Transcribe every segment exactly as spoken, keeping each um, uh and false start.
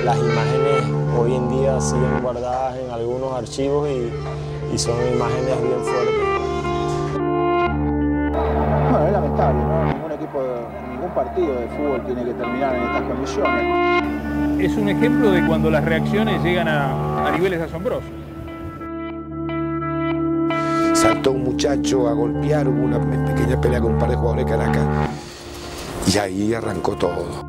las imágenes hoy en día siguen guardadas en algunos archivos y, y son imágenes bien fuertes. Bueno, es lamentable, ¿no? Ningún equipo, ningún partido de fútbol tiene que terminar en estas condiciones. Es un ejemplo de cuando las reacciones llegan a, a niveles asombrosos. Saltó un muchacho a golpear, hubo una pequeña pelea con un par de jugadores de Caracas y ahí arrancó todo.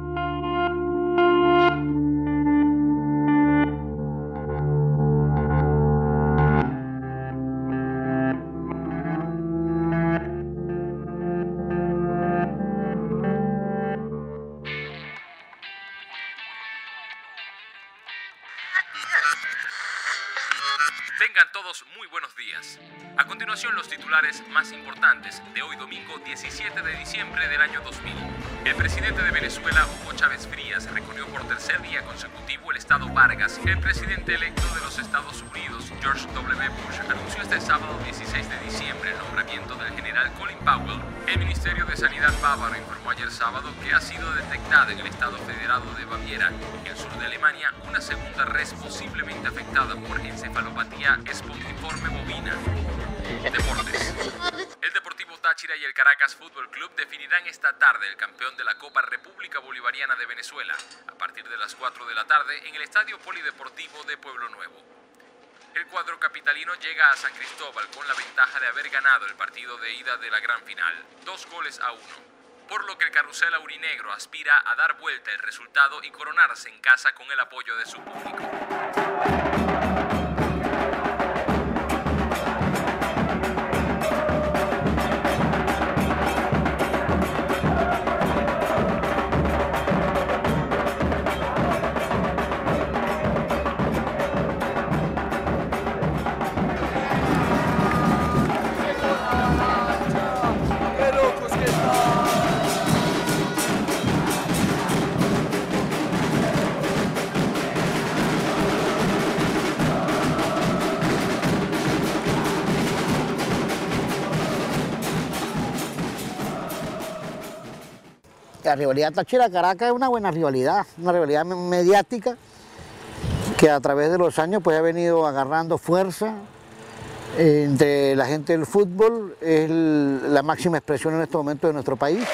Tengan todos muy buenos días. A continuación, los titulares más importantes de hoy domingo diecisiete de diciembre del año dos mil. El presidente de Venezuela, Hugo Chávez Frías, recorrió por tercer día consecutivo el estado Vargas. El presidente electo de los Estados Unidos, George doble u Bush, anunció este sábado dieciséis de diciembre el nombramiento del general Colin Powell. El Ministerio de Sanidad bávaro informó ayer sábado que ha sido detectada en el estado federado de Baviera, el sur de Alemania, una segunda res posiblemente afectada por encefalopatía espongiforme bovina. Deportes. El Deportivo Táchira y el Caracas Fútbol Club definirán esta tarde el campeón de la Copa República Bolivariana de Venezuela, a partir de las cuatro de la tarde en el Estadio Polideportivo de Pueblo Nuevo. El cuadro capitalino llega a San Cristóbal con la ventaja de haber ganado el partido de ida de la gran final, dos goles a uno, por lo que el carrusel aurinegro aspira a dar vuelta el resultado y coronarse en casa con el apoyo de su público. La rivalidad Táchira-Caracas es una buena rivalidad, una rivalidad mediática que a través de los años pues, ha venido agarrando fuerza eh, entre la gente del fútbol, es el, la máxima expresión en este momento de nuestro país.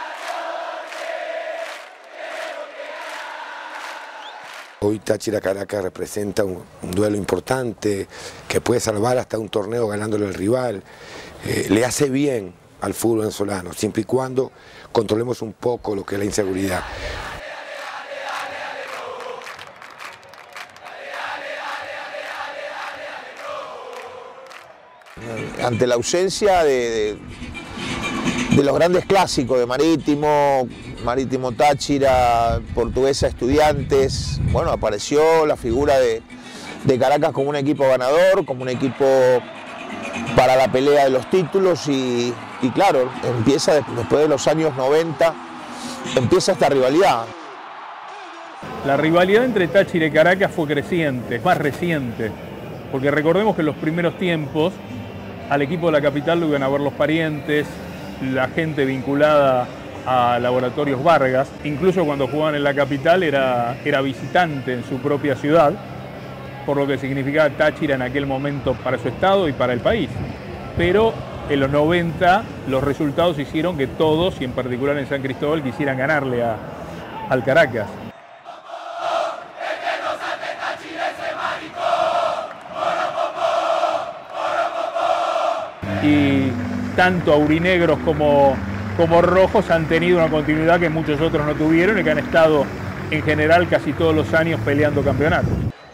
Hoy Táchira-Caracas representa un, un duelo importante que puede salvar hasta un torneo ganándole al rival, eh, le hace bien al fútbol venezolano, siempre y cuando controlemos un poco lo que es la inseguridad. Ante la ausencia de, de, de los grandes clásicos de Marítimo, Marítimo Táchira, Portuguesa Estudiantes, bueno, apareció la figura de, de Caracas como un equipo ganador, como un equipo para la pelea de los títulos y, y claro, empieza después de los años noventa, empieza esta rivalidad. La rivalidad entre Táchira y Caracas fue creciente, es más reciente, porque recordemos que en los primeros tiempos al equipo de la capital lo iban a ver los parientes, la gente vinculada a Laboratorios Vargas, incluso cuando jugaban en la capital era, era visitante en su propia ciudad, por lo que significaba Táchira en aquel momento para su estado y para el país. Pero en los noventa los resultados hicieron que todos, y en particular en San Cristóbal, quisieran ganarle a, al Caracas. Y tanto aurinegros como, como rojos han tenido una continuidad que muchos otros no tuvieron y que han estado en general casi todos los años peleando campeonatos.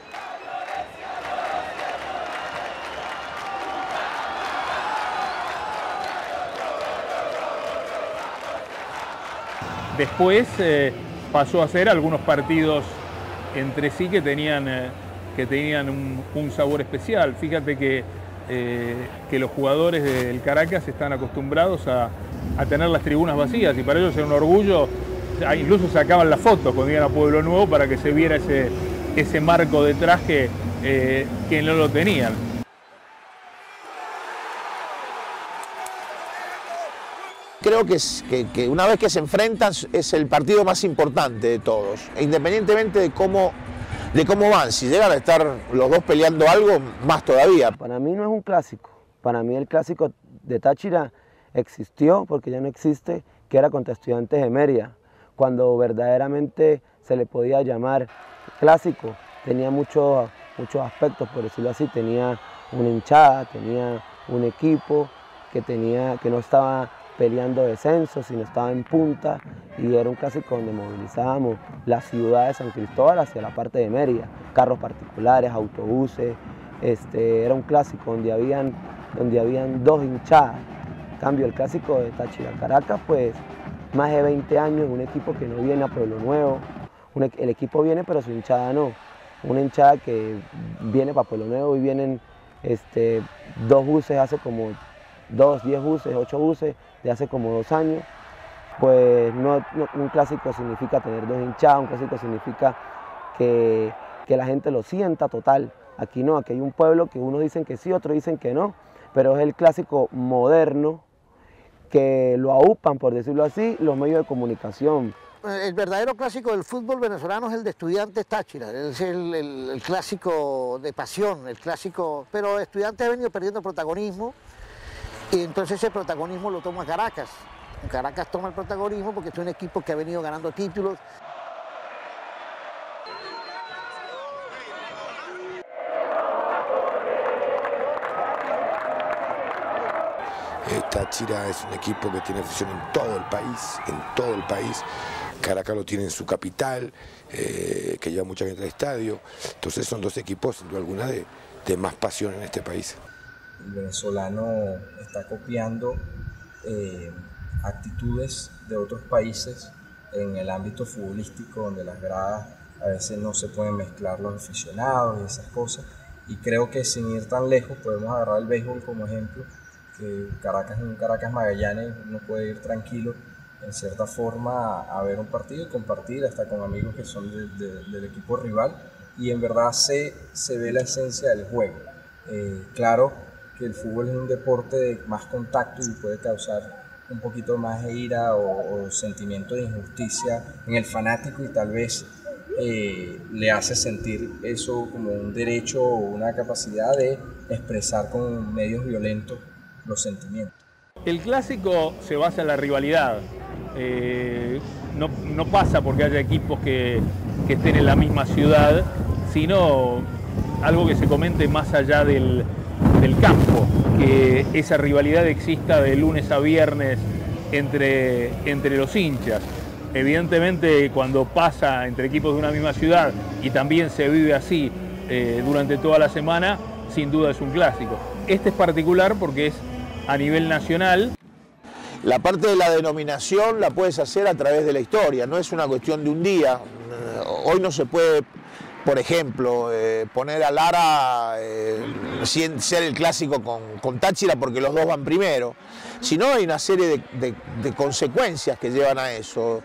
Después eh, pasó a ser algunos partidos entre sí que tenían, eh, que tenían un, un sabor especial. Fíjate que, eh, que los jugadores del Caracas están acostumbrados a, a tener las tribunas vacías y para ellos era un orgullo. Incluso sacaban las fotos cuando iban a Pueblo Nuevo para que se viera ese, ese marco detrás que, eh, que no lo tenían. Creo que, es, que, que una vez que se enfrentan es el partido más importante de todos. E independientemente de cómo de cómo van. Si llegan a estar los dos peleando algo, más todavía. Para mí no es un clásico. Para mí el clásico de Táchira existió, porque ya no existe, que era contra Estudiantes de Mérida, cuando verdaderamente se le podía llamar clásico. Tenía muchos, muchos aspectos, por decirlo así. Tenía una hinchada, tenía un equipo que, tenía, que no estaba peleando descenso, sino estaba en punta, y era un clásico donde movilizábamos la ciudad de San Cristóbal hacia la parte de Mérida, carros particulares, autobuses. Este, era un clásico donde habían, donde habían dos hinchadas. En cambio, el clásico de Táchira Caracas, pues más de veinte años, un equipo que no viene a Pueblo Nuevo, un, el equipo viene pero su hinchada no, una hinchada que viene para Pueblo Nuevo y vienen este, dos buses hace como dos, diez buses, ocho buses de hace como dos años. Pues no, no, un clásico significa tener dos hinchadas, un clásico significa que, que la gente lo sienta total. Aquí no, aquí hay un pueblo que unos dicen que sí, otros dicen que no, pero es el clásico moderno que lo aupan, por decirlo así, los medios de comunicación. El verdadero clásico del fútbol venezolano es el de Estudiantes Táchira, es el, el, el clásico de pasión, el clásico, pero Estudiantes ha venido perdiendo protagonismo, y entonces ese protagonismo lo toma Caracas. Caracas toma el protagonismo porque es un equipo que ha venido ganando títulos. Táchira es un equipo que tiene afición en todo el país, en todo el país. Caracas lo tiene en su capital, eh, que lleva mucha gente al estadio. Entonces son dos equipos, sin duda alguna, de, de más pasión en este país. El venezolano está copiando eh, actitudes de otros países en el ámbito futbolístico, donde las gradas a veces no se pueden mezclar los aficionados y esas cosas. Y creo que sin ir tan lejos podemos agarrar el béisbol como ejemplo, que Caracas, en un Caracas Magallanes uno puede ir tranquilo en cierta forma a, a ver un partido y compartir hasta con amigos que son de, de, del equipo rival, y en verdad se, se ve la esencia del juego. Eh, claro que el fútbol es un deporte de más contacto y puede causar un poquito más de ira o, o sentimiento de injusticia en el fanático, y tal vez eh, le hace sentir eso como un derecho o una capacidad de expresar con medios violentos los sentimientos. El clásico se basa en la rivalidad. Eh, no, no pasa porque haya equipos que, que estén en la misma ciudad, sino algo que se comente más allá del, del campo, que esa rivalidad exista de lunes a viernes entre, entre los hinchas. Evidentemente, cuando pasa entre equipos de una misma ciudad y también se vive así eh, durante toda la semana, sin duda es un clásico. Este es particular porque es a nivel nacional. La parte de la denominación la puedes hacer a través de la historia, no es una cuestión de un día. Hoy no se puede, por ejemplo, eh, poner a Lara eh, sin ser el clásico con, con Táchira porque los dos van primero, sino hay una serie de, de, de consecuencias que llevan a eso.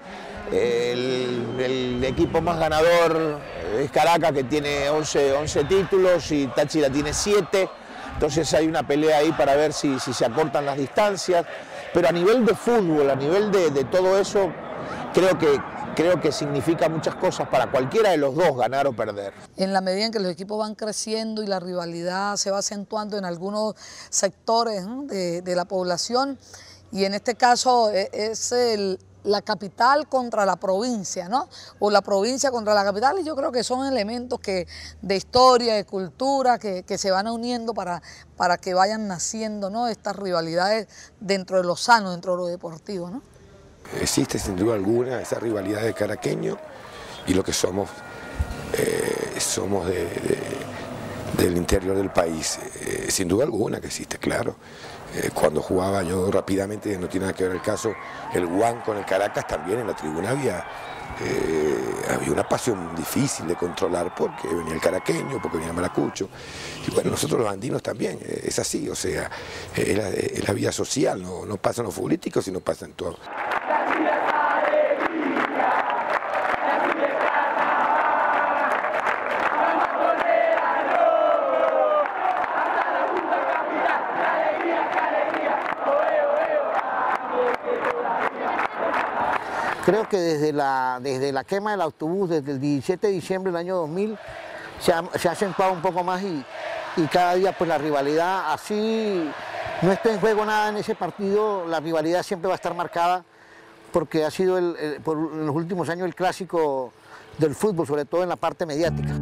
El, el equipo más ganador es Caracas, que tiene once, once títulos, y Táchira tiene siete. Entonces hay una pelea ahí para ver si, si se acortan las distancias, pero a nivel de fútbol, a nivel de, de todo eso, creo que, creo que significa muchas cosas para cualquiera de los dos, ganar o perder. En la medida en que los equipos van creciendo y la rivalidad se va acentuando en algunos sectores de, de la población, y en este caso es el... la capital contra la provincia, ¿no? O la provincia contra la capital, y yo creo que son elementos que, de historia, de cultura, que, que se van uniendo para, para que vayan naciendo, ¿no?, estas rivalidades dentro de lo sano, dentro de lo deportivo, ¿no? Existe sin duda alguna esa rivalidad de caraqueño y lo que somos, eh, somos de, de, del interior del país. Eh, sin duda alguna que existe, claro. Eh, cuando jugaba yo rápidamente, no tiene nada que ver el caso, el Guan con el Caracas, también en la tribuna había, eh, había una pasión difícil de controlar porque venía el caraqueño, porque venía el maracucho. Y bueno, nosotros los andinos también, eh, es así, o sea, eh, es, la, es la vida social, no, no pasa en los futbolísticos, sino pasa en todo. Creo que desde la, desde la quema del autobús, desde el diecisiete de diciembre del año dos mil, se ha, se ha acentuado un poco más y, y cada día pues la rivalidad, así no está en juego nada en ese partido, la rivalidad siempre va a estar marcada porque ha sido el, el, por, en los últimos años el clásico del fútbol, sobre todo en la parte mediática.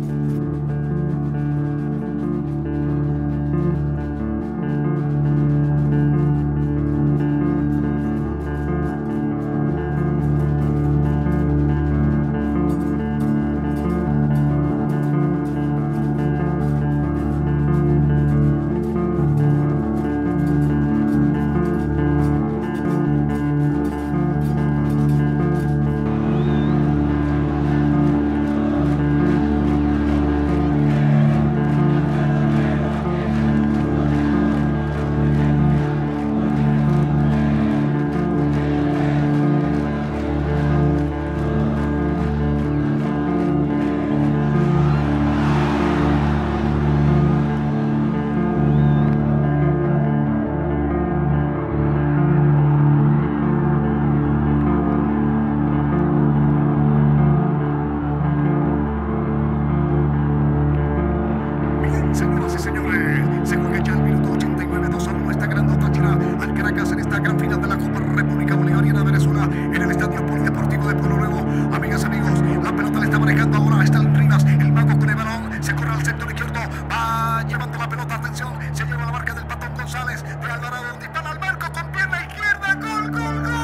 Señoras y señores, se juega ya el minuto ochenta y nueve, dos a uno, está ganando Táchira al Caracas en esta gran final de la Copa República Bolivariana de Venezuela en el Estadio Polideportivo de Pueblo Nuevo. Amigas y amigos, la pelota le está manejando ahora, está en Rivas, el mago con el balón, se corre al sector izquierdo, va llevando la pelota, atención, se lleva la marca del Patón González, de Alvarado, dispara al marco con pierna izquierda, gol, gol, gol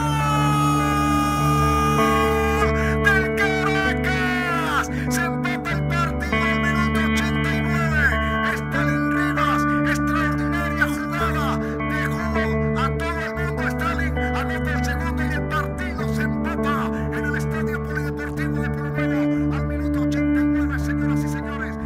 del Caracas, se empata el partido al minuto ochenta y nueve. Stalin Rivas, extraordinaria jugada, dejó a todo el mundo. Stalin anota el segundo y el partido se empata en el Estadio Polideportivo de Pueblo Nuevo al minuto ochenta y nueve, señoras y señores.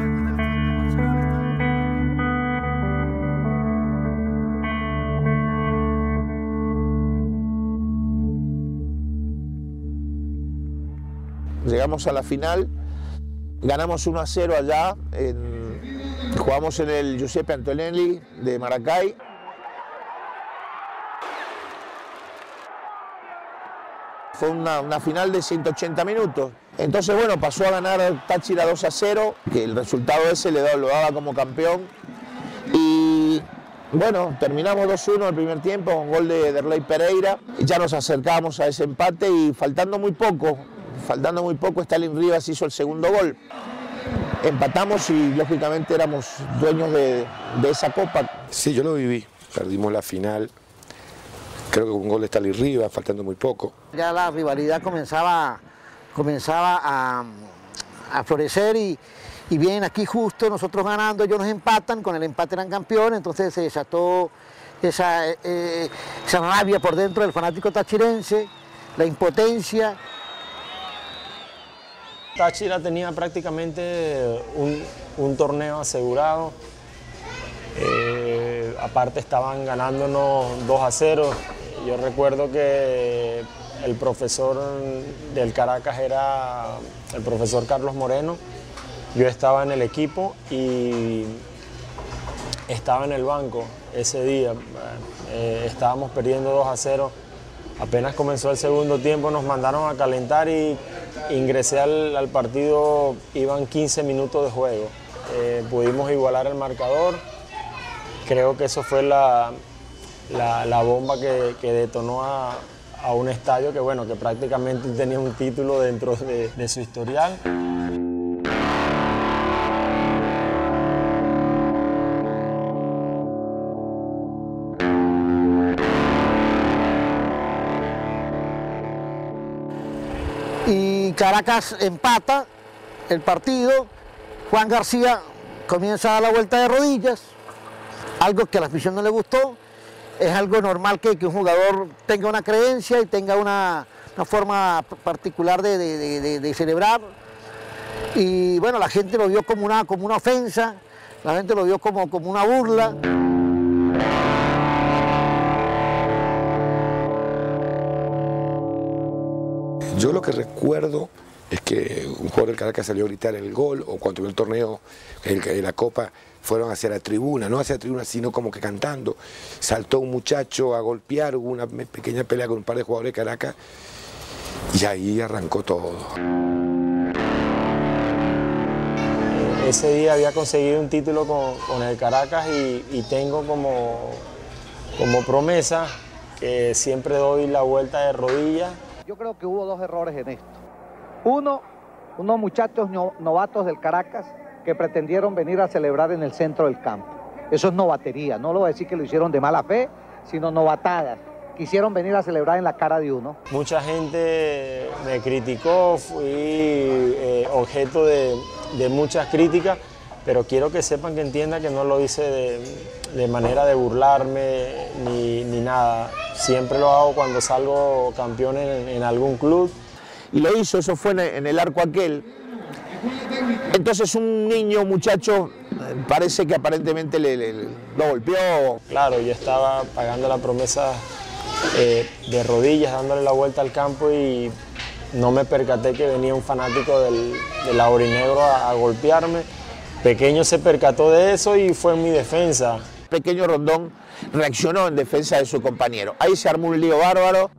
Llegamos a la final, ganamos uno a cero allá, en, jugamos en el Giuseppe Antonelli de Maracay. Fue una, una final de ciento ochenta minutos. Entonces, bueno, pasó a ganar Táchira dos a cero, que el resultado ese le daba, lo daba como campeón. Y bueno, terminamos dos uno el primer tiempo con gol de Derlei Pereira. Y ya nos acercábamos a ese empate y faltando muy poco, faltando muy poco, Stalin Rivas hizo el segundo gol. Empatamos y lógicamente éramos dueños de, de esa copa. Sí, yo lo viví. Perdimos la final. Creo que con un gol de Stalin Rivas, faltando muy poco. Ya la rivalidad comenzaba, comenzaba a, a florecer y, y vienen aquí justo, nosotros ganando, ellos nos empatan, con el empate eran campeones, entonces se desató esa, eh, esa rabia por dentro del fanático tachirense, la impotencia. Táchira tenía prácticamente un, un torneo asegurado, eh, aparte estaban ganándonos dos a cero. Yo recuerdo que el profesor del Caracas era el profesor Carlos Moreno, yo estaba en el equipo y estaba en el banco ese día, eh, estábamos perdiendo dos a cero. Apenas comenzó el segundo tiempo nos mandaron a calentar y ingresé al, al partido, iban quince minutos de juego. Eh, pudimos igualar el marcador, creo que eso fue la, la, la bomba que, que detonó a, a un estadio que, bueno, que prácticamente tenía un título dentro de, de su historial. Y Caracas empata el partido, Juan García comienza a dar la vuelta de rodillas, algo que a la afición no le gustó, es algo normal que, que un jugador tenga una creencia y tenga una, una forma particular de, de, de, de celebrar, y bueno, la gente lo vio como una, como una ofensa, la gente lo vio como, como una burla. Yo lo que recuerdo es que un jugador del Caracas salió a gritar el gol, o cuando vio el torneo, el, la Copa, fueron hacia la tribuna, no hacia la tribuna, sino como que cantando. Saltó un muchacho a golpear, hubo una pequeña pelea con un par de jugadores de Caracas, Y ahí arrancó todo. Ese día había conseguido un título con, con el Caracas y, y tengo como, como promesa que siempre doy la vuelta de rodillas. Yo creo que hubo dos errores en esto. Uno, unos muchachos novatos del Caracas que pretendieron venir a celebrar en el centro del campo. Eso es novatería, no lo voy a decir que lo hicieron de mala fe, sino novatadas. Quisieron venir a celebrar en la cara de uno. Mucha gente me criticó, fui eh, objeto de, de muchas críticas, pero quiero que sepan, que entiendan que no lo hice de, de manera de burlarme ni, ni nada. Siempre lo hago cuando salgo campeón en, en algún club. Y lo hizo, eso fue en el, en el arco aquel. Entonces un niño, un muchacho, parece que aparentemente le, le, lo golpeó. Claro, yo estaba pagando la promesa eh, de rodillas, dándole la vuelta al campo y no me percaté que venía un fanático del, del aurinegro a, a golpearme. Pequeño se percató de eso y fue en mi defensa. Pequeño Rondón reaccionó en defensa de su compañero. Ahí se armó un lío bárbaro.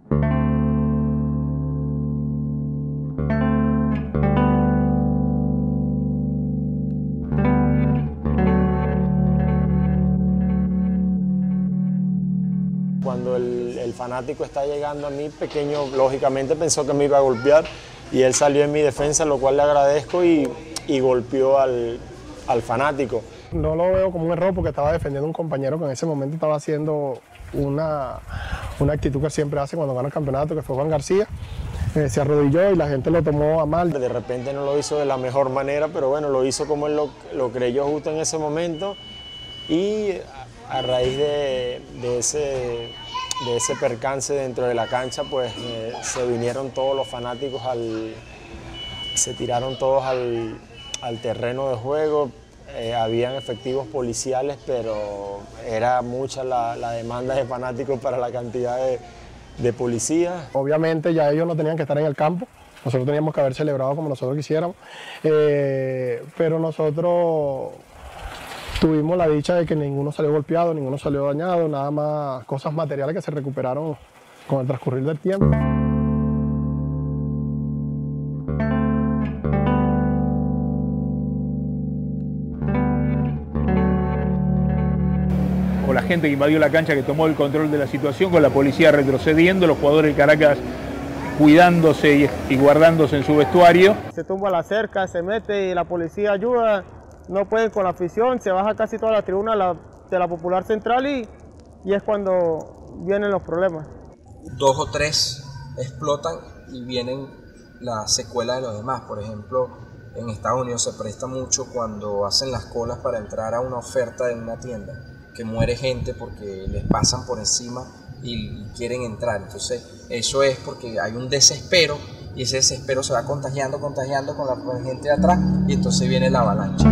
Cuando el, el fanático está llegando a mí, Pequeño lógicamente pensó que me iba a golpear y él salió en mi defensa, lo cual le agradezco, y, y golpeó al, al fanático. No lo veo como un error porque estaba defendiendo a un compañero que en ese momento estaba haciendo una, una actitud que siempre hace cuando gana el campeonato, que fue Juan García. Eh, se arrodilló y la gente lo tomó a mal. De repente no lo hizo de la mejor manera, pero bueno, lo hizo como él lo, lo creyó justo en ese momento, y a, a raíz de, de, ese, de ese percance dentro de la cancha, pues eh, se vinieron todos los fanáticos, al, se tiraron todos al, al terreno de juego. Eh, habían efectivos policiales, pero era mucha la, la demanda de fanáticos para la cantidad de, de policías. Obviamente ya ellos no tenían que estar en el campo, nosotros teníamos que haber celebrado como nosotros quisiéramos, eh, pero nosotros tuvimos la dicha de que ninguno salió golpeado, ninguno salió dañado, nada más cosas materiales que se recuperaron con el transcurrir del tiempo. Con la gente que invadió la cancha, que tomó el control de la situación, con la policía retrocediendo, los jugadores del Caracas cuidándose y, y guardándose en su vestuario. Se tumba la cerca, se mete y la policía ayuda, no puede con la afición, se baja casi toda la tribuna la, de la Popular Central y, y es cuando vienen los problemas. Dos o tres explotan y vienen las secuelas de los demás. Por ejemplo, en Estados Unidos se presta mucho cuando hacen las colas para entrar a una oferta en una tienda, que muere gente porque les pasan por encima y quieren entrar. Entonces eso es porque hay un desespero y ese desespero se va contagiando, contagiando con la gente de atrás y entonces viene la avalancha.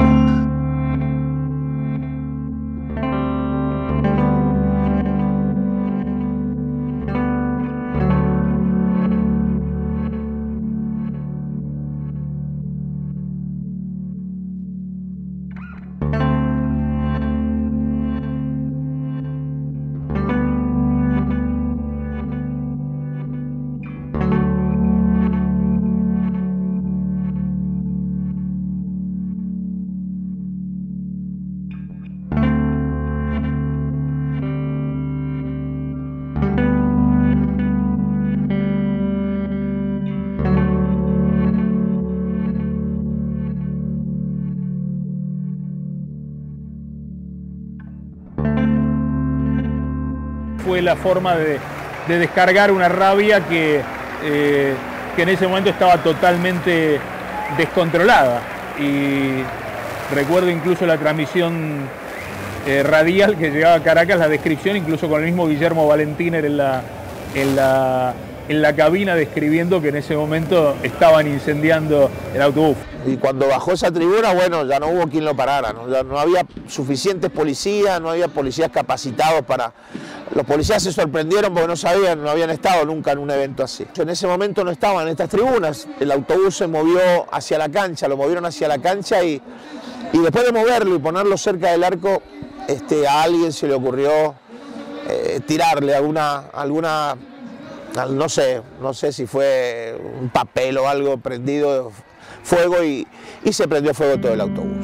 Fue la forma de, de descargar una rabia que, eh, que en ese momento estaba totalmente descontrolada. Y recuerdo incluso la transmisión eh, radial que llegaba a Caracas, la descripción, incluso con el mismo Guillermo Valentiner en la, en la, en la cabina, describiendo que en ese momento estaban incendiando el autobús. Y cuando bajó esa tribuna, bueno, ya no hubo quien lo parara, ¿no? Ya no había suficientes policías, no había policías capacitados para... Los policías se sorprendieron porque no sabían, no habían estado nunca en un evento así. Yo en ese momento no estaba en estas tribunas, el autobús se movió hacia la cancha, lo movieron hacia la cancha y, y después de moverlo y ponerlo cerca del arco, este, a alguien se le ocurrió eh, tirarle alguna, alguna no sé, no sé si fue un papel o algo prendido fuego y, y se prendió fuego todo el autobús.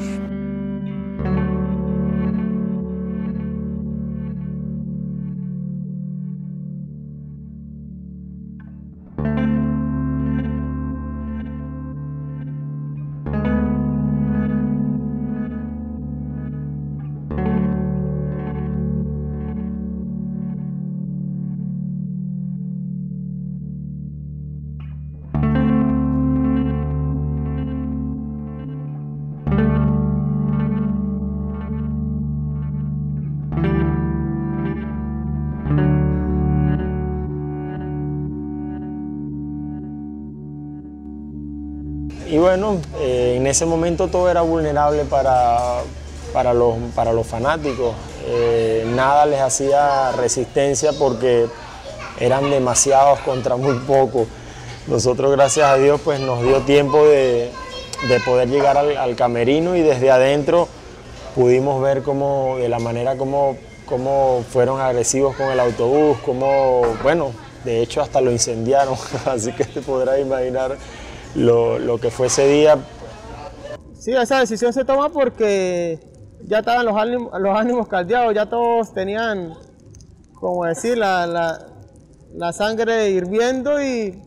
Y bueno, eh, en ese momento todo era vulnerable para, para, los, para los fanáticos. Eh, nada les hacía resistencia porque eran demasiados contra muy pocos. Nosotros, gracias a Dios, pues nos dio tiempo de, de poder llegar al, al camerino y desde adentro pudimos ver cómo, de la manera como, como fueron agresivos con el autobús, como, bueno, de hecho hasta lo incendiaron, así que te podrás imaginar Lo, lo que fue ese día. Sí, esa decisión se toma porque ya estaban los ánimos, los ánimos caldeados, ya todos tenían, como decir, la, la, la sangre hirviendo y,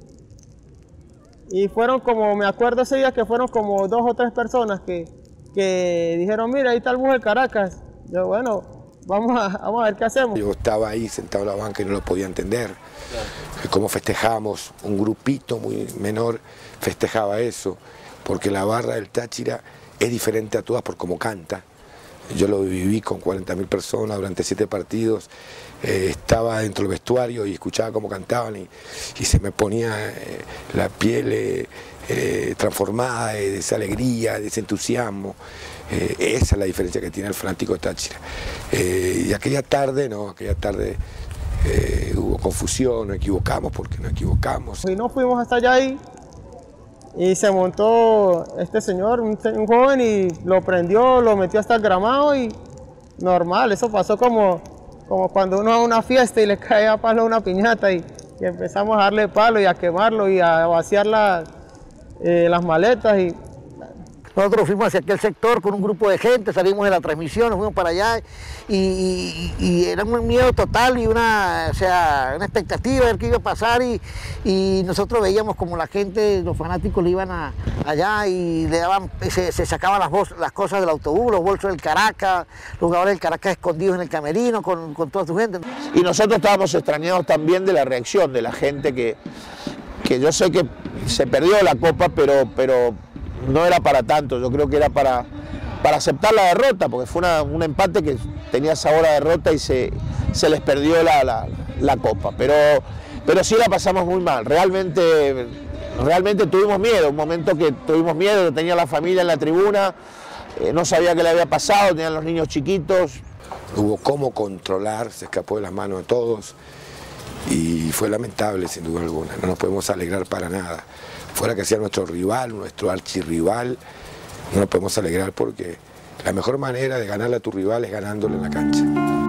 y fueron como, me acuerdo ese día que fueron como dos o tres personas que, que dijeron, mira, ahí está el bus de Caracas. Yo, bueno, vamos a, vamos a ver qué hacemos. Yo estaba ahí sentado en la banca y no lo podía entender. Cómo festejamos, un grupito muy menor festejaba eso, porque la barra del Táchira es diferente a todas por cómo canta. Yo lo viví con cuarenta mil personas durante siete partidos, eh, estaba dentro del vestuario y escuchaba cómo cantaban y, y se me ponía eh, la piel eh, eh, transformada de esa alegría, de ese entusiasmo. Eh, esa es la diferencia que tiene el fanático de Táchira. Eh, y aquella tarde, no, aquella tarde eh, hubo confusión, nos equivocamos porque nos equivocamos. Y no fuimos hasta allá ahí y se montó este señor, un, un joven, y lo prendió, lo metió hasta el gramado y normal, eso pasó como, como cuando uno va a una fiesta y le cae a palo una piñata y, y empezamos a darle palo y a quemarlo y a vaciar la, eh, las maletas. Y nosotros fuimos hacia aquel sector con un grupo de gente, salimos de la transmisión, nos fuimos para allá y, y, y era un miedo total y una, o sea, una expectativa de ver qué iba a pasar y, y nosotros veíamos como la gente, los fanáticos le iban a, allá y le daban, se, se sacaban las, bol, las cosas del autobús, los bolsos del Caracas, los jugadores del Caracas escondidos en el camerino con, con toda su gente. Y nosotros estábamos extrañados también de la reacción de la gente que, que yo sé que se perdió la copa, pero, pero no era para tanto, yo creo que era para, para aceptar la derrota, porque fue una, un empate que tenía sabor a derrota y se, se les perdió la, la, la copa, pero, pero sí la pasamos muy mal, realmente, realmente tuvimos miedo, un momento que tuvimos miedo, yo tenía la familia en la tribuna, eh, no sabía qué le había pasado, tenían los niños chiquitos. Hubo cómo controlar, se escapó de las manos de todos y fue lamentable sin duda alguna, no nos podemos alegrar para nada. Fuera que sea nuestro rival, nuestro archirrival, no nos podemos alegrar porque la mejor manera de ganarle a tu rival es ganándole en la cancha.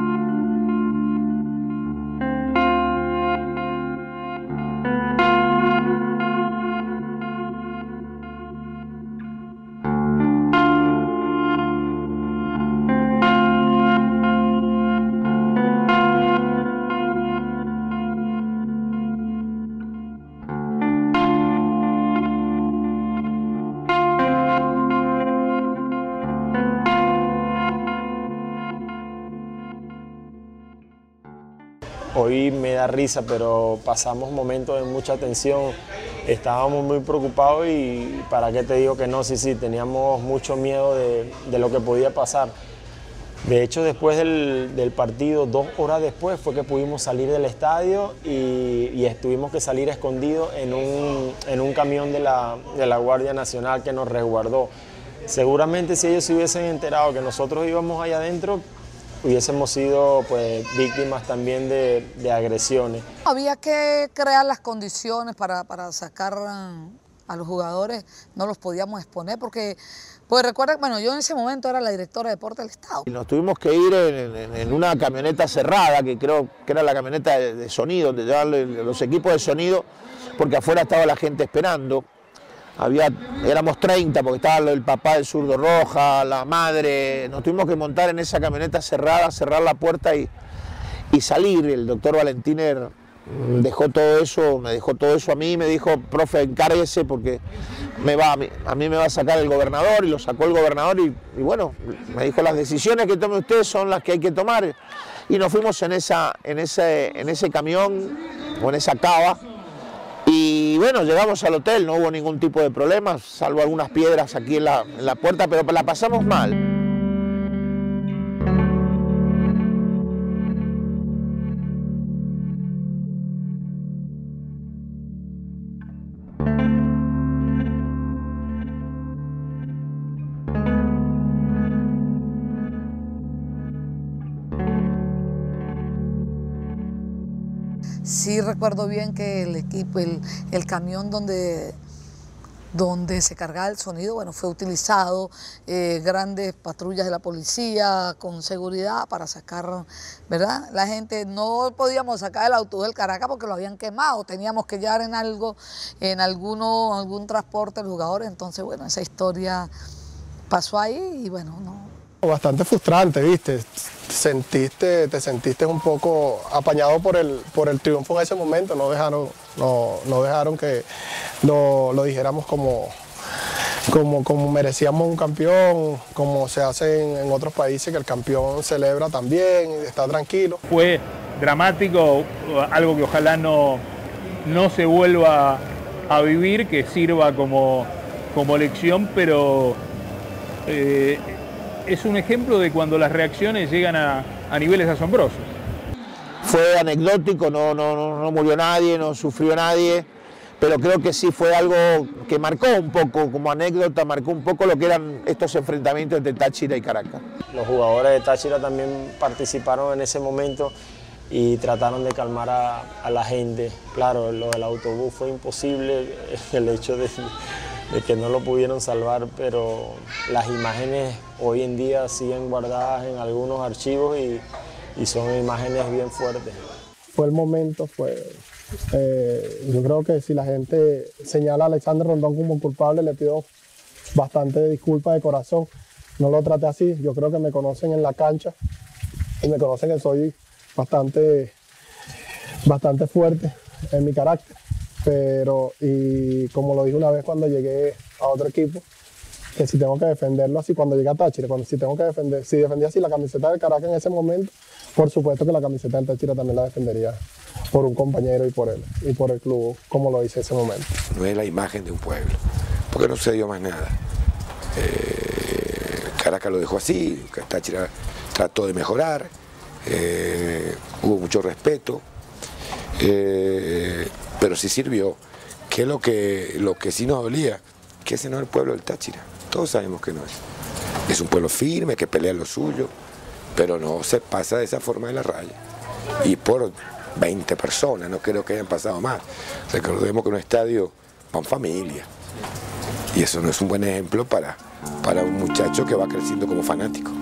Hoy me da risa, pero pasamos momentos de mucha tensión, estábamos muy preocupados y para qué te digo que no, sí, sí, teníamos mucho miedo de, de lo que podía pasar. De hecho, después del, del partido, dos horas después, fue que pudimos salir del estadio y, y tuvimos que salir escondidos en un, en un camión de la, de la Guardia Nacional que nos resguardó. Seguramente si ellos se hubiesen enterado que nosotros íbamos allá adentro, hubiésemos sido pues, víctimas también de, de agresiones. Había que crear las condiciones para, para sacar a los jugadores, no los podíamos exponer porque Pues recuerda, bueno, yo en ese momento era la directora de Deportes del Estado. Y nos tuvimos que ir en, en, en una camioneta cerrada, que creo que era la camioneta de, de sonido, donde llevaban los equipos de sonido, porque afuera estaba la gente esperando. Había, éramos treinta, porque estaba el papá del Zurdo Roja, la madre. Nos tuvimos que montar en esa camioneta cerrada, cerrar la puerta y, y salir. El doctor Valentiner dejó todo eso, me dejó todo eso a mí, me dijo, profe, encárguese porque me va, a, mí, a mí me va a sacar el gobernador, y lo sacó el gobernador y, y bueno, me dijo, las decisiones que tome usted son las que hay que tomar. Y nos fuimos en, esa, en, ese, en ese camión o en esa cava. Y bueno, llegamos al hotel, no hubo ningún tipo de problemas, salvo algunas piedras aquí en la, en la puerta, pero la pasamos mal. Sí recuerdo bien que el equipo, el, el camión donde, donde se cargaba el sonido, bueno, fue utilizado, eh, grandes patrullas de la policía con seguridad para sacar, ¿verdad? La gente, no podíamos sacar el autobús del Caracas porque lo habían quemado, teníamos que llevar en algo, en alguno, algún transporte los jugadores, entonces, bueno, esa historia pasó ahí y bueno, no. Bastante frustrante, ¿viste? Sentiste, te sentiste un poco apañado por el, por el triunfo en ese momento, no dejaron, no, no dejaron que lo, lo dijéramos como, como, como merecíamos un campeón, como se hace en, en otros países, que el campeón celebra también, está tranquilo. Fue dramático, algo que ojalá no, no se vuelva a vivir, que sirva como, como lección, pero eh, es un ejemplo de cuando las reacciones llegan a, a niveles asombrosos. Fue anecdótico, no, no, no, no murió nadie, no sufrió nadie, pero creo que sí fue algo que marcó un poco, como anécdota, marcó un poco lo que eran estos enfrentamientos entre Táchira y Caracas. Los jugadores de Táchira también participaron en ese momento y trataron de calmar a, a la gente. Claro, lo del autobús fue imposible, el hecho de, de que no lo pudieron salvar, pero las imágenes hoy en día siguen guardadas en algunos archivos y, y son imágenes bien fuertes. Fue el momento, fue... Eh, yo creo que si la gente señala a Alexander Rondón como culpable, le pido bastante disculpas de corazón. No lo traté así, yo creo que me conocen en la cancha y me conocen que soy bastante, bastante fuerte en mi carácter. Pero, y como lo dije una vez cuando llegué a otro equipo, que si tengo que defenderlo así, cuando llegué a Táchira, cuando si tengo que defender, si defendía así la camiseta del Caracas en ese momento, por supuesto que la camiseta del Táchira también la defendería por un compañero y por él, y por el club, como lo hice en ese momento. No es la imagen de un pueblo, porque no se dio más nada. Eh, Caracas lo dejó así, Táchira trató de mejorar, eh, hubo mucho respeto, eh, pero sí sirvió. Que es lo que, lo que sí nos dolía, que ese no es el pueblo del Táchira, todos sabemos que no es. Es un pueblo firme, que pelea lo suyo, pero no se pasa de esa forma de la raya. Y por veinte personas, no creo que hayan pasado más. Recordemos que en un estadio van familia. Y eso no es un buen ejemplo para, para un muchacho que va creciendo como fanático.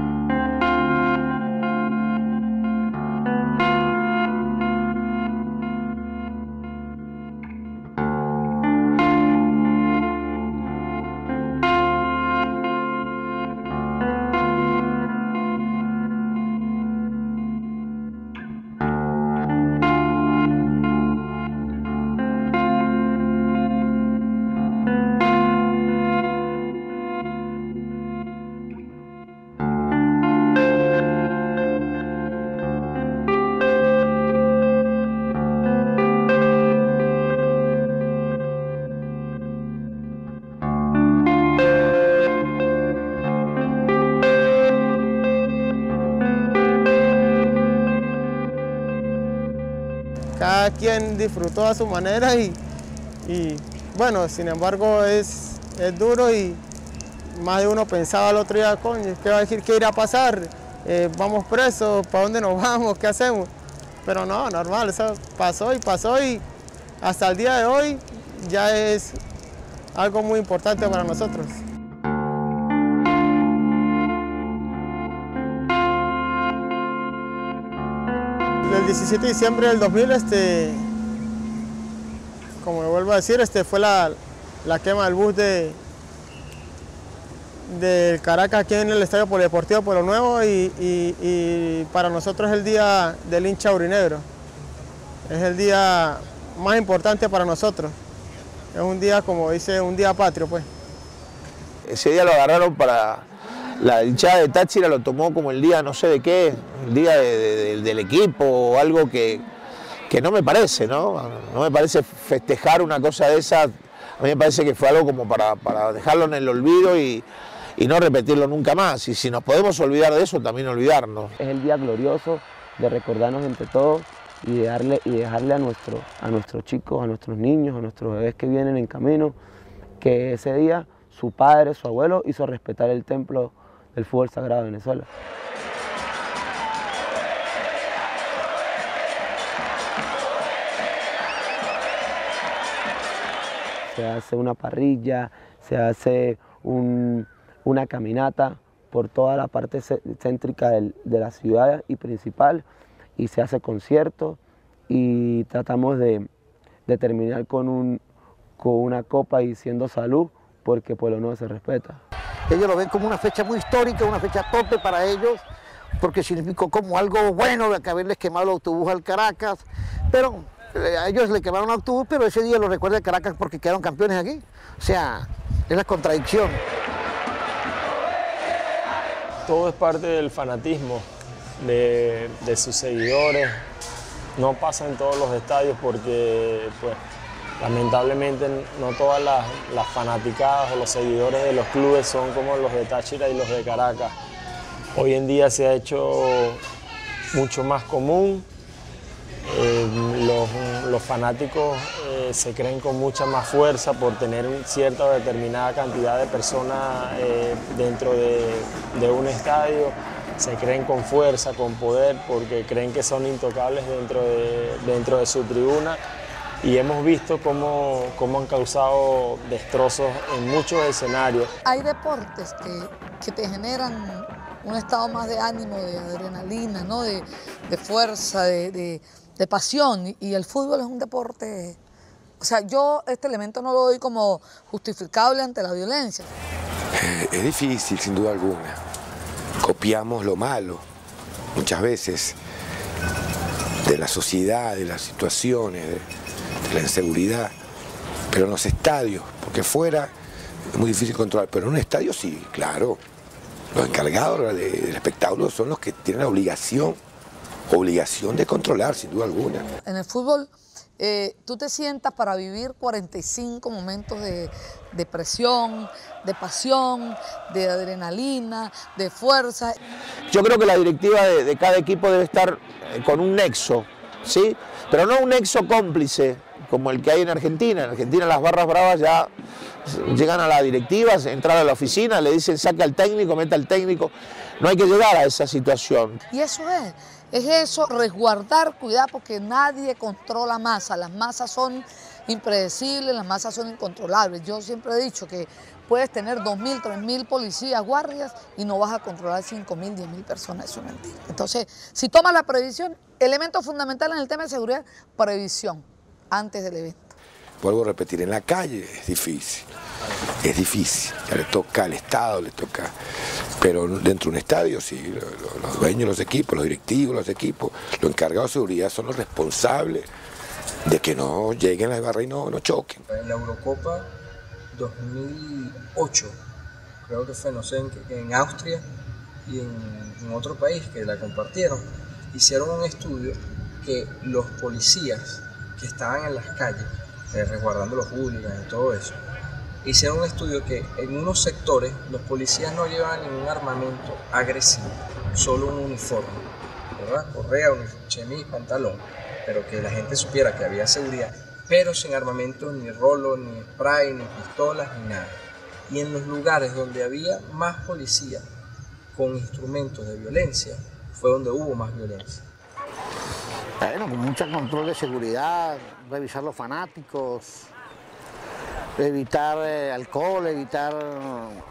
Cada quien disfrutó a su manera y, y bueno, sin embargo es, es duro y más de uno pensaba el otro día, coño, ¿qué va a decir? ¿Qué irá a pasar? Eh, ¿Vamos presos? ¿Para dónde nos vamos? ¿Qué hacemos? Pero no, normal, eso pasó y pasó y hasta el día de hoy ya es algo muy importante para nosotros. El diecisiete de diciembre del dos mil, este, como vuelvo a decir, este, fue la, la quema del bus de, de Caracas aquí en el Estadio Polideportivo Pueblo Nuevo y, y, y para nosotros es el día del hincha aurinegro. Es el día más importante para nosotros. Es un día, como dice, un día patrio, pues. Ese día lo agarraron para... La hinchada de Táchira lo tomó como el día no sé de qué, el día de, de, de, del equipo o algo que, que no me parece, ¿no? No me parece festejar una cosa de esa. A mí me parece que fue algo como para, para dejarlo en el olvido y, y no repetirlo nunca más. Y si nos podemos olvidar de eso, también olvidarnos. Es el día glorioso de recordarnos entre todos y, de darle, y dejarle a, nuestro, a nuestros chicos, a nuestros niños, a nuestros bebés que vienen en camino, que ese día su padre, su abuelo hizo respetar el templo del fútbol sagrado de Venezuela. Se hace una parrilla, se hace un, una caminata por toda la parte céntrica del, de la ciudad y principal, y se hace conciertos y tratamos de, de terminar con, un, con una copa y diciendo salud, porque Pueblo Nuevo se respeta. Ellos lo ven como una fecha muy histórica, una fecha tope para ellos, porque significó como algo bueno de que haberles quemado el autobús al Caracas, pero eh, a ellos le quemaron el autobús, pero ese día lo recuerda el Caracas porque quedaron campeones aquí. O sea, es la contradicción. Todo es parte del fanatismo de, de sus seguidores. No pasa en todos los estadios porque, pues, lamentablemente no todas las, las fanaticadas o los seguidores de los clubes son como los de Táchira y los de Caracas. Hoy en día se ha hecho mucho más común. Eh, los, los fanáticos eh, se creen con mucha más fuerza por tener cierta o determinada cantidad de personas eh, dentro de, de un estadio. Se creen con fuerza, con poder, porque creen que son intocables dentro de, dentro de su tribuna. Y hemos visto cómo, cómo han causado destrozos en muchos escenarios. Hay deportes que, que te generan un estado más de ánimo, de adrenalina, ¿no? de, de fuerza, de, de, de pasión. Y el fútbol es un deporte... O sea, yo este elemento no lo doy como justificable ante la violencia. Es difícil, sin duda alguna. Copiamos lo malo, muchas veces, de la sociedad, de las situaciones, de, de la inseguridad, pero en los estadios, porque fuera es muy difícil controlar, pero en un estadio sí, claro. Los encargados de, del espectáculo son los que tienen la obligación, obligación de controlar, sin duda alguna. En el fútbol, eh, tú te sientas para vivir cuarenta y cinco momentos de, de presión, de pasión, de adrenalina, de fuerza. Yo creo que la directiva de, de cada equipo debe estar con un nexo, ¿sí? Pero no un nexo cómplice, como el que hay en Argentina. En Argentina las barras bravas ya llegan a la directiva, entran a la oficina, le dicen saca al técnico, meta al técnico. No hay que llegar a esa situación. Y eso es, es eso, resguardar, cuidar, porque nadie controla masa. Las masas son impredecibles, las masas son incontrolables. Yo siempre he dicho que puedes tener dos mil, tres mil policías, guardias, y no vas a controlar cinco mil, diez mil personas. Eso es mentira. Entonces, si tomas la previsión, elemento fundamental en el tema de seguridad, previsión antes del evento. Vuelvo a repetir, en la calle es difícil, es difícil, ya le toca al Estado, le toca, pero dentro de un estadio sí, los dueños de los equipos, los directivos de los equipos, los encargados de seguridad son los responsables de que no lleguen a la barra y no, no choquen. En la Eurocopa dos mil ocho, creo que fue, no sé, en, en Austria y en, en otro país que la compartieron, hicieron un estudio que los policías que estaban en las calles, eh, resguardando los hooligans y todo eso, hicieron un estudio que en unos sectores los policías no llevaban ningún armamento agresivo, solo un uniforme, ¿verdad? Correa, un chemis, pantalón, pero que la gente supiera que había seguridad, pero sin armamento, ni rolo, ni spray, ni pistolas, ni nada. Y en los lugares donde había más policías con instrumentos de violencia, fue donde hubo más violencia. Bueno, con mucho control de seguridad, revisar los fanáticos, evitar eh, alcohol, evitar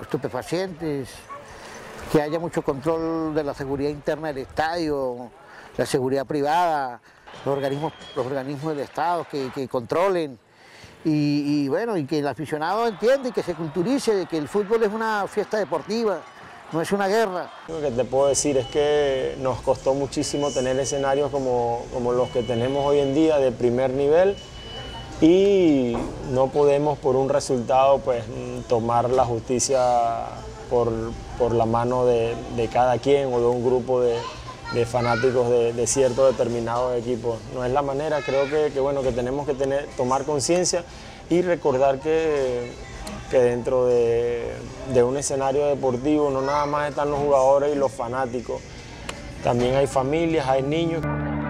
estupefacientes, que haya mucho control de la seguridad interna del estadio, la seguridad privada, los organismos, los organismos del Estado que, que controlen. Y, y bueno, y que el aficionado entienda y que se culturice de que el fútbol es una fiesta deportiva, no es una guerra. Lo que te puedo decir es que nos costó muchísimo tener escenarios como, como los que tenemos hoy en día de primer nivel y no podemos por un resultado pues tomar la justicia por, por la mano de, de cada quien o de un grupo de, de fanáticos de, de ciertos determinados equipos. No es la manera, creo que, que, bueno, que tenemos que tener, tomar conciencia y recordar que, que dentro de, de un escenario deportivo no nada más están los jugadores y los fanáticos, también hay familias, hay niños.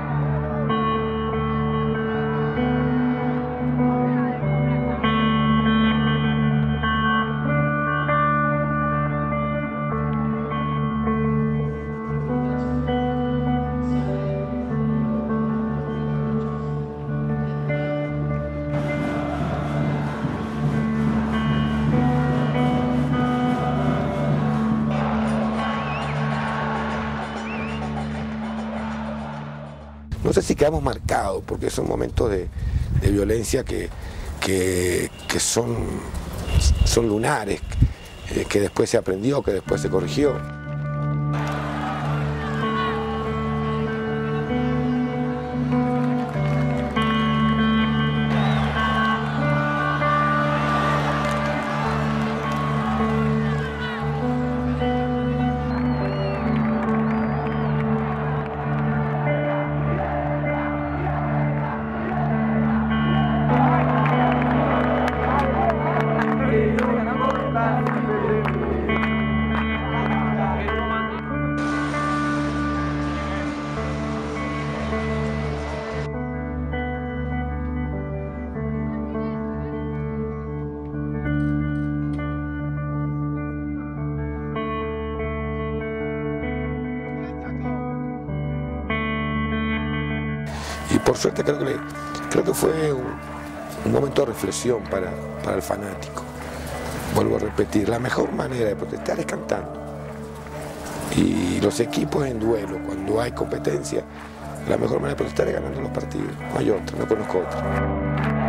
No sé si quedamos marcados, porque son momentos de, de violencia que, que, que son, son lunares, eh, que después se aprendió, que después se corrigió. Y por suerte creo que, le, creo que fue un, un momento de reflexión para, para el fanático. Vuelvo a repetir, la mejor manera de protestar es cantando. Y los equipos en duelo, cuando hay competencia, la mejor manera de protestar es ganando los partidos. No hay otra, no conozco otra.